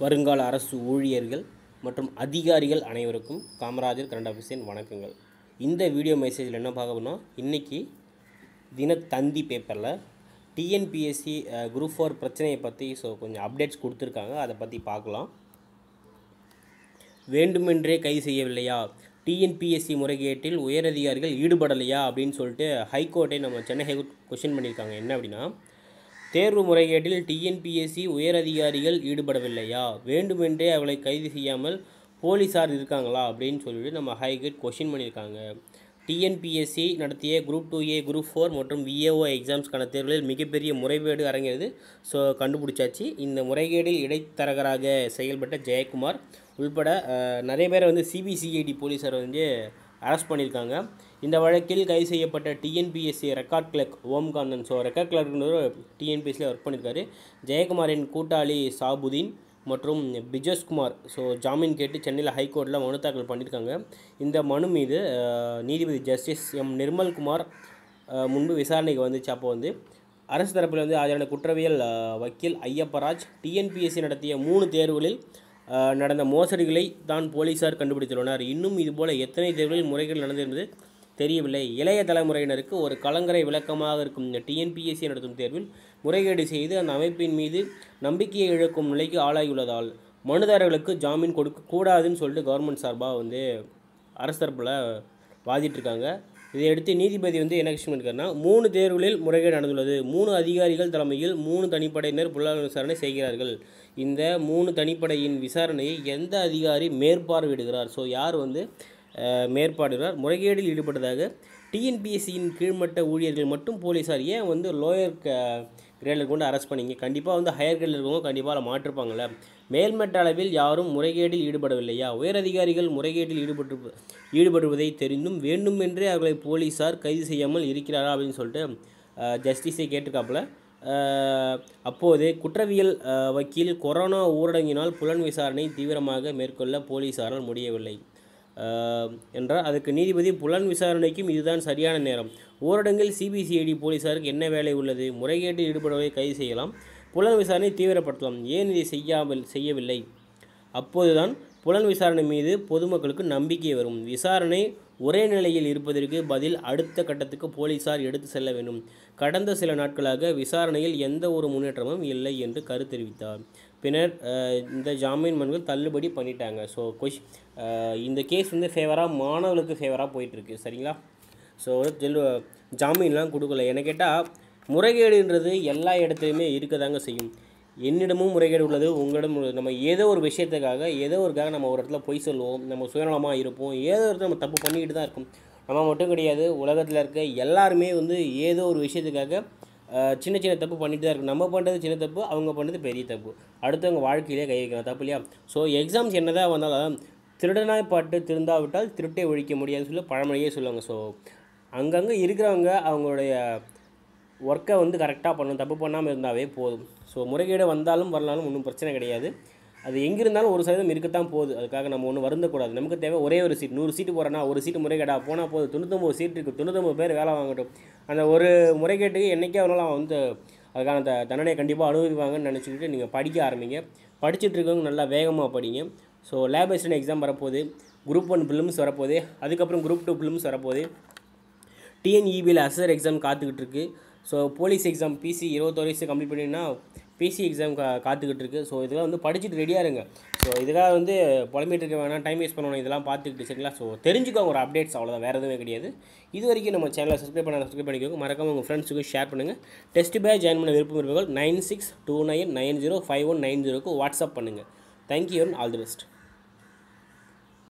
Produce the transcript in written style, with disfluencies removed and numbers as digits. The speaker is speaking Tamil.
வருங்கால அரசு ஊழியர்கள் மற்றும் அதிகாரிகள் அனைவருக்கும் காமராஜர் கரண்ட் ஆஃபீஸின் வணக்கங்கள். இந்த வீடியோ மெசேஜில் என்ன பார்க்கணும்னா, இன்றைக்கி தினத்தந்தி பேப்பரில் டிஎன்பிஎஸ்சி குரூப் 4 பிரச்சனையை பற்றி கொஞ்சம் அப்டேட்ஸ் கொடுத்துருக்காங்க. அதை பற்றி பார்க்கலாம். வேண்டுமென்றே கைது செய்யவில்லையா, டிஎன்பிஎஸ்சி முறைகேட்டில் உயரதிகாரிகள் ஈடுபடலையா அப்படின்னு சொல்லிட்டு ஹைகோர்ட்டை நம்ம சென்னை ஹைகோர்ட் கொஸ்டின் பண்ணியிருக்காங்க. என்ன அப்படின்னா, தேர்வு முறைகேட்டில் டிஎன்பிஎஸ்சி உயரதிகாரிகள் ஈடுபடவில்லையா, வேண்டுமென்றே அவர்களை கைது செய்யாமல் போலீஸார் இருக்காங்களா அப்படின்னு சொல்லிட்டு நம்ம ஹைகோர்ட் கொஸ்டின் பண்ணியிருக்காங்க. டிஎன்பிஎஸ்சி நடத்திய குரூப் 2A, குரூப் 4 மற்றும் விஏஓ எக்ஸாம்ஸ்க்கான தேர்வுகளில் மிகப்பெரிய முறைகேடு அரங்கிறது கண்டுபிடிச்சாச்சு. இந்த முறைகேடில் இடைத்தரகராக செயல்பட்ட ஜெயக்குமார் உள்பட நிறைய பேரை சிபிசிஐடி போலீஸார் அரெஸ்ட் பண்ணியிருக்காங்க. இந்த வழக்கில் கைது செய்யப்பட்ட TNPSC record clerk Omkanthan, record கிளர்க்னு டிஎன்பிஎஸ்சியில் ஒர்க் பண்ணியிருக்காரு. ஜெயக்குமாரின் கூட்டாளி சாபுதீன் மற்றும் பிஜஸ்குமார் ஜாமீன் கேட்டு சென்னையில் ஹைகோர்ட்டில் மனு தாக்கல் பண்ணியிருக்காங்க. இந்த மனு மீது நீதிபதி ஜஸ்டிஸ் எம் நிர்மல்குமார் முன்பு விசாரணைக்கு வந்துச்சு. அப்போ அரசு தரப்பில் ஆஜரான குற்றவியல் வக்கீல் ஐயப்பராஜ், டிஎன்பிஎஸ்சி நடத்திய 3 தேர்வுகளில் நடந்த மோசடிகளை தான் போலீஸார் கண்டுபிடித்துள்ளனர். இன்னும் இதுபோல் எத்தனை தேர்வுகளில் முறைகேடு நடந்தது என்பது தெரியவில்லை. இளைய தலைமுறையினருக்கு ஒரு கலங்கரை விளக்கமாக இருக்கும் இந்த டிஎன்பிஎஸ்சி நடத்தும் தேர்வில் முறைகேடு செய்து அந்த அமைப்பின் மீது நம்பிக்கையை இழக்கும் நிலைக்கு ஆளாகியுள்ளதால் மனுதாரர்களுக்கு ஜாமீன் கொடுக்கக்கூடாதுன்னு சொல்லிட்டு கவர்மெண்ட் சார்பாக அரசு தரப்பில் வாதிட்டிருக்காங்க. இதையடுத்து நீதிபதி என்ன விஷயம் இருக்காருன்னா, 3 தேர்வுகளில் முறைகேடு நடந்துள்ளது. 3 அதிகாரிகள் தலைமையில் 3 தனிப்படையினர் புலனாய்வு விசாரணை செய்கிறார்கள். இந்த 3 தனிப்படையின் விசாரணையை எந்த அதிகாரி மேற்பார்வையிடுகிறார், யார் மேற்பார்வையிடுகிறார், முறைகேடில் ஈடுபட்டதாக டிஎன்பிஎஸ்சியின் கீழ்மட்ட ஊழியர்கள் மட்டும் போலீஸார் ஏன் லோயர் கிரேடில் கொண்டு அரெஸ்ட் பண்ணிங்க? கண்டிப்பாக ஹையர் கிரேடில் இருக்கவங்க கண்டிப்பாக மாற்றிருப்பாங்கள்ல. மேல்மட்ட அளவில் யாரும் முறைகேடில் ஈடுபடவில்லையா, உயரதிகாரிகள் முறைகேட்டில் ஈடுபடுவதை தெரிந்தும் வேண்டுமென்றே அவர்களை போலீஸார் கைது செய்யாமல் இருக்கிறாரா அப்படின்னு சொல்லிட்டு ஜஸ்டிஸை கேட்டிருக்காப்புல. அப்போது குற்றவியல் வக்கீல், கொரோனா ஊரடங்கினால் புலன் விசாரணை தீவிரமாக மேற்கொள்ள போலீஸாரால் முடியவில்லை என்றால் அதுக்கு நீதிபதி, புலன் விசாரணைக்கும் இதுதான் சரியான நேரம். ஊரடங்கில் சிபிசிஐடி போலீஸாருக்கு என்ன வேலை உள்ளது? முறைகேட்டில் ஈடுபடுவதை கைது செய்யலாம், புலன் விசாரணை தீவிரப்படுத்தலாம். ஏன் இதை செய்யவில்லை? அப்போதுதான் புலன் விசாரணை மீது பொதுமக்களுக்கு நம்பிக்கை வரும். விசாரணை ஒரே நிலையில் இருப்பதற்கு பதில் அடுத்த கட்டத்துக்கு போலீஸார் எடுத்து செல்ல வேண்டும். கடந்த சில நாட்களாக விசாரணையில் எந்த ஒரு முன்னேற்றமும் இல்லை என்று கருத்து தெரிவித்தார். பின்னர் இந்த ஜாமீன் மனுக்கள் தள்ளுபடி பண்ணிட்டாங்க. இந்த கேஸ் ஃபேவராக மாணவர்களுக்கு ஃபேவராக போயிட்டுருக்கு. சரிங்களா? ஜாமீன்லாம் கொடுக்கல. என்ன கேட்டால், முறைகேடுன்றது எல்லா இடத்துலையுமே இருக்க தாங்க செய்யும். என்னிடமும் முறைகேடு உள்ளது, உங்களிடம் உள்ளது. நம்ம ஏதோ ஒரு விஷயத்துக்காக நம்ம ஒரு இடத்துல பொய் சொல்லுவோம், நம்ம சுயநலமாக இருப்போம், ஏதோ ஒரு நம்ம தப்பு பண்ணிக்கிட்டு தான் இருக்கும். நம்ம மட்டும் கிடையாது, உலகத்தில் இருக்க எல்லாருமே ஏதோ ஒரு விஷயத்துக்காக சின்ன சின்ன தப்பு பண்ணிட்டு தான் இருக்கும். நம்ம பண்ணுறது சின்ன தப்பு, அவங்க பண்ணுறது பெரிய தப்பு. அடுத்தவங்க வாழ்க்கையிலே கை வைக்கணும், தப்பு இல்லையா? எக்ஸாம்ஸ் என்னதான் வந்தாலும் திருடனாய் பாட்டு திருந்தாவிட்டால் திருட்டை ஒழிக்க முடியாதுன்னு சொல்லி பழமொழியே சொல்லுவாங்க. அங்கங்கே இருக்கிறவங்க அவங்களுடைய ஒர்க்கை கரெக்டாக பண்ணணும், தப்பு பண்ணாமல் இருந்தாவே போதும். முறைகேடு வந்தாலும் வரலாலும் ஒன்றும் பிரச்சனை கிடையாது. அது எங்கே இருந்தாலும் 1% இருக்கத்தான் போகுது. அதுக்காக நம்ம ஒன்றும் வருந்தக்கூடாது. நமக்கு தேவை ஒரே ஒரு சீட். 100 சீட்டு போகிறேன்னா 1 சீட்டு முறைகேடாக போனால் போதும். 99 சீட்டு இருக்குது, 99 பேர் வேலை வாங்கட்டும். அந்த ஒரு முறைகேட்டுக்கு என்றைக்கே அவனாலும் அதுக்கான தண்டனை கண்டிப்பாக அனுபவிப்பாங்கன்னு நினச்சிக்கிட்டு நீங்கள் படிக்க ஆரம்பிங்க. படிச்சுட்டு இருக்கவங்க நல்லா வேகமாக படிங்க. லேப் அசிஸ்டன்ட் எக்ஸாம் வரப்போகுது, குரூப் 1 ப்ரிலிம்ஸ் வரப்போகுது, அதுக்கப்புறம் குரூப் 2 ப்ரிலிம்ஸ் வரப்போகுது. டிஎன்இபியில் அசர் எக்ஸாம் காத்துக்கிட்டு இருக்குது. போலீஸ் எக்ஸாம் பிசி 21 வயசு கம்ப்ளீட் பண்ணிங்கன்னா பிசி எக்ஸாம் காத்துக்கிட்டு இருக்குது. இதெல்லாம் படிச்சுட்டு ரெடியாக இருங்க. இதுக்காக புலம்பிட்டு இருக்க வேணாம், டைம் வேஸ்ட் பண்ணணும். இதெல்லாம் பார்த்துக்கிட்டு சரிங்களா? தெரிஞ்சுக்கோங்க ஒரு அப்டேட்ஸ், அவ்வளோதான், வேறு எதுவுமே கிடையாது. இது வரைக்கும் நம்ம சேனலை சப்ஸ்கிரைப் பண்ணிக்கோங்க. மறக்காமல் உங்கள் ஃப்ரெண்ட்ஸுக்கு ஷேர் பண்ணுங்கள். டெஸ்ட் பேட்ச் ஜாயின் பண்ண விருப்பம் இருப்பவர்கள் 9629905190க்கு வாட்ஸ்அப் பண்ணுங்கள். Thank you and all the best.